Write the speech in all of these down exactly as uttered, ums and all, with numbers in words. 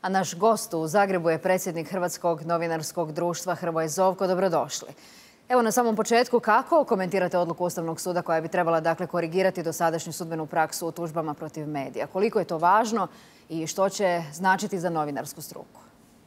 A naš gost u Zagrebu je predsjednik Hrvatskog novinarskog društva Hrvoje Zovko. Dobrodošli. Evo na samom početku, kako komentirate odluku Ustavnog suda koja bi trebala dakle korigirati dosadašnju sudbenu praksu u tužbama protiv medija? Koliko je to važno i što će značiti za novinarsku struku?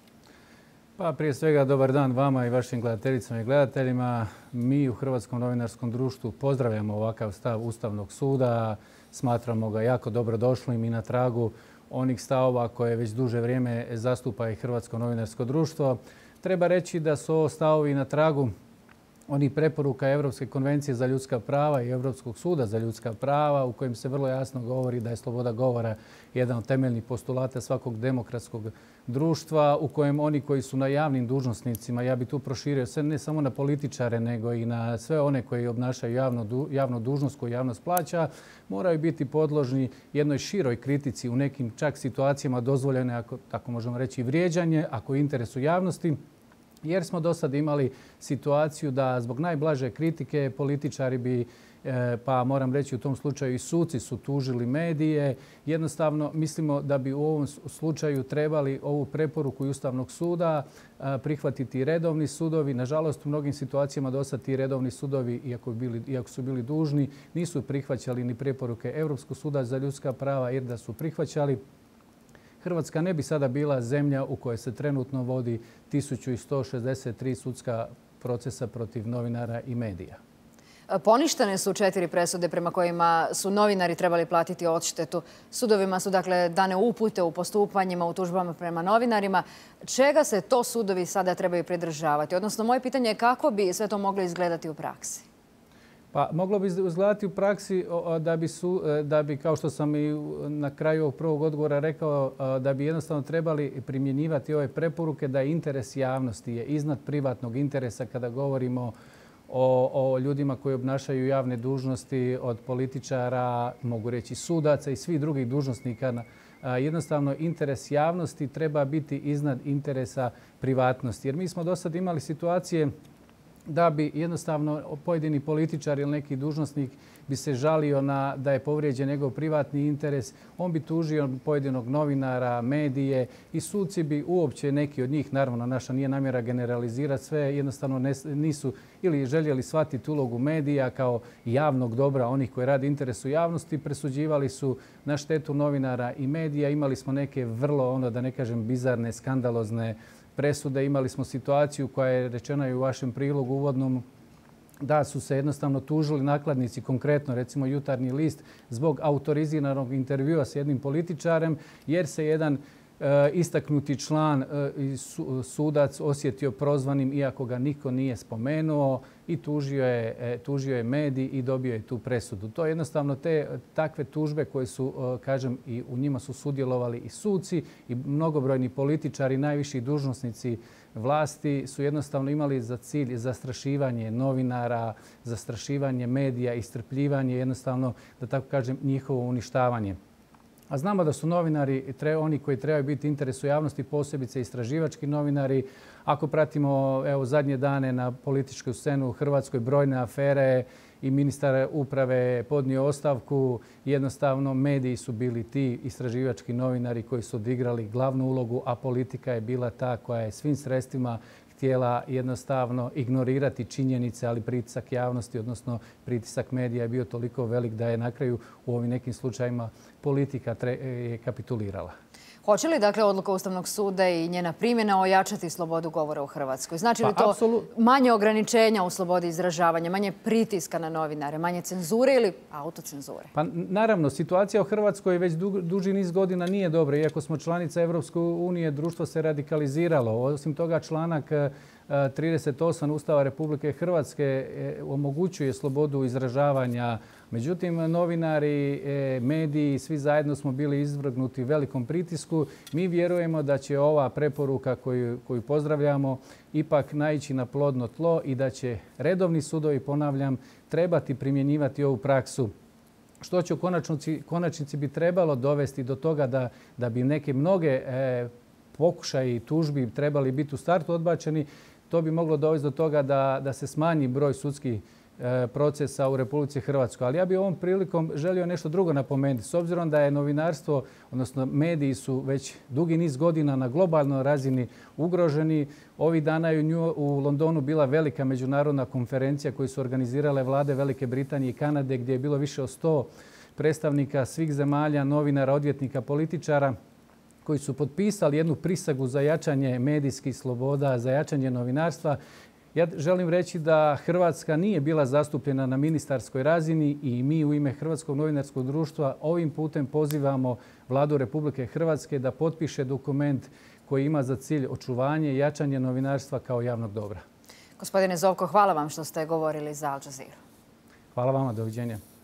Pa prije svega dobar dan vama i vašim gledateljicama i gledateljima. Mi u Hrvatskom novinarskom društvu pozdravljamo ovakav stav Ustavnog suda. Smatramo ga jako dobrodošlim i na tragu onih stavova koje već duže vrijeme zastupa i Hrvatsko novinarsko društvo. Treba reći da su ovo stavovi na tragu onih preporuka Europske konvencije za ljudska prava i Europskog suda za ljudska prava u kojem se vrlo jasno govori da je sloboda govora jedan od temeljnih postulata svakog demokratskog društva, u kojem oni koji su na javnim dužnosnicima, ja bi tu proširio sve ne samo na političare nego i na sve one koji obnašaju javnu, javnu dužnost koju javnost plaća, moraju biti podložni jednoj široj kritici, u nekim čak situacijama dozvoljene, ako tako možemo reći, vrijeđanje, ako je u interesu javnosti. Jer smo do sad imali situaciju da zbog najblaže kritike političari bi, pa moram reći u tom slučaju i suci su tužili medije. Jednostavno mislimo da bi u ovom slučaju trebali ovu preporuku Ustavnog suda prihvatiti redovni sudovi. Nažalost, u mnogim situacijama do sad ti redovni sudovi, iako, bili, iako su bili dužni, nisu prihvaćali ni preporuke Europskog suda za ljudska prava, jer da su prihvaćali, Hrvatska ne bi sada bila zemlja u kojoj se trenutno vodi tisuću sto šezdeset tri sudska procesa protiv novinara i medija. Poništene su četiri presude prema kojima su novinari trebali platiti odštetu. Sudovima su dakle dane upute u postupanjima, u tužbama prema novinarima. Čega se to sudovi sada trebaju pridržavati? Odnosno, moje pitanje je kako bi sve to moglo izgledati u praksi? Pa moglo bi izgledati u praksi da bi, su, da bi, kao što sam i na kraju ovog prvog odgovora rekao, da bi jednostavno trebali primjenjivati ove preporuke da interes javnosti je iznad privatnog interesa kada govorimo o, o ljudima koji obnašaju javne dužnosti, od političara, mogu reći sudaca i svih drugih dužnosnika. Jednostavno interes javnosti treba biti iznad interesa privatnosti. Jer mi smo do sad imali situacije da bi jednostavno pojedini političar ili neki dužnosnik bi se žalio na da je povrijeđen njegov privatni interes. On bi tužio pojedinog novinara, medije i suci bi uopće neki od njih, naravno naša nije namjera generalizirati sve, jednostavno nisu ili željeli shvatiti ulogu medija kao javnog dobra onih koji rade interesu javnosti, presuđivali su na štetu novinara i medija. Imali smo neke vrlo, ono da ne kažem, bizarne, skandalozne presude. Imali smo situaciju koja je rečena i u vašem prilogu uvodnom da su se jednostavno tužili nakladnici, konkretno recimo Jutarnji list, zbog autoriziranog intervjua s jednim političarem jer se jedan e, istaknuti član e, sudac osjetio prozvanim iako ga niko nije spomenuo i tužio je, e, tužio je medij i dobio je tu presudu. To je jednostavno te takve tužbe koje su, e, kažem, i u njima su sudjelovali i suci i mnogobrojni političari, najviši dužnosnici vlasti su jednostavno imali za cilj zastrašivanje novinara, zastrašivanje medija, iscrpljivanje, jednostavno, da tako kažem, njihovo uništavanje. A znamo da su novinari oni koji trebaju biti interesu javnosti, posebice istraživački novinari. Ako pratimo evo, zadnje dane na političku scenu u Hrvatskoj, brojne afere i ministar uprave je podnio ostavku. Jednostavno mediji su bili ti istraživački novinari koji su odigrali glavnu ulogu, a politika je bila ta koja je svim sredstvima htjela jednostavno ignorirati činjenice, ali pritisak javnosti, odnosno pritisak medija je bio toliko velik da je na kraju u ovim nekim slučajima politika je kapitulirala. Hoće li dakle odluka Ustavnog suda i njena primjena ojačati slobodu govora u Hrvatskoj? Znači li to pa, apsolut... manje ograničenja u slobodi izražavanja, manje pritiska na novinare, manje cenzure ili autocenzure? Pa naravno, situacija u Hrvatskoj već du, duži niz godina nije dobra. Iako smo članica Europske unije, društvo se radikaliziralo. Osim toga, članak trideset osam Ustava Republike Hrvatske omogućuje slobodu izražavanja. Međutim, novinari, mediji, svi zajedno smo bili izvrgnuti velikom pritisku. Mi vjerujemo da će ova preporuka koju, koju pozdravljamo ipak naići na plodno tlo i da će redovni sudovi, ponavljam, trebati primjenjivati ovu praksu. Što će u konačnici, konačnici bi trebalo dovesti do toga da, da bi neke mnoge e, pokušaji i tužbi trebali biti u startu odbačeni. To bi moglo dovesti do toga da, da se smanji broj sudskih procesa u Republici Hrvatskoj. Ali ja bih ovom prilikom želio nešto drugo napomenuti. S obzirom da je novinarstvo, odnosno mediji su već dugi niz godina na globalnoj razini ugroženi. Ovih dana je u Londonu bila velika međunarodna konferencija koju su organizirale vlade Velike Britanije i Kanade gdje je bilo više od sto predstavnika svih zemalja, novinara, odvjetnika, političara koji su potpisali jednu prisegu za jačanje medijskih sloboda, za jačanje novinarstva. Ja želim reći da Hrvatska nije bila zastupljena na ministarskoj razini i mi u ime Hrvatskog novinarskog društva ovim putem pozivamo Vladu Republike Hrvatske da potpiše dokument koji ima za cilj očuvanje i jačanje novinarstva kao javnog dobra. Gospodine Zovko, hvala vam što ste govorili za Al Jazeera. Hvala vama, doviđenja.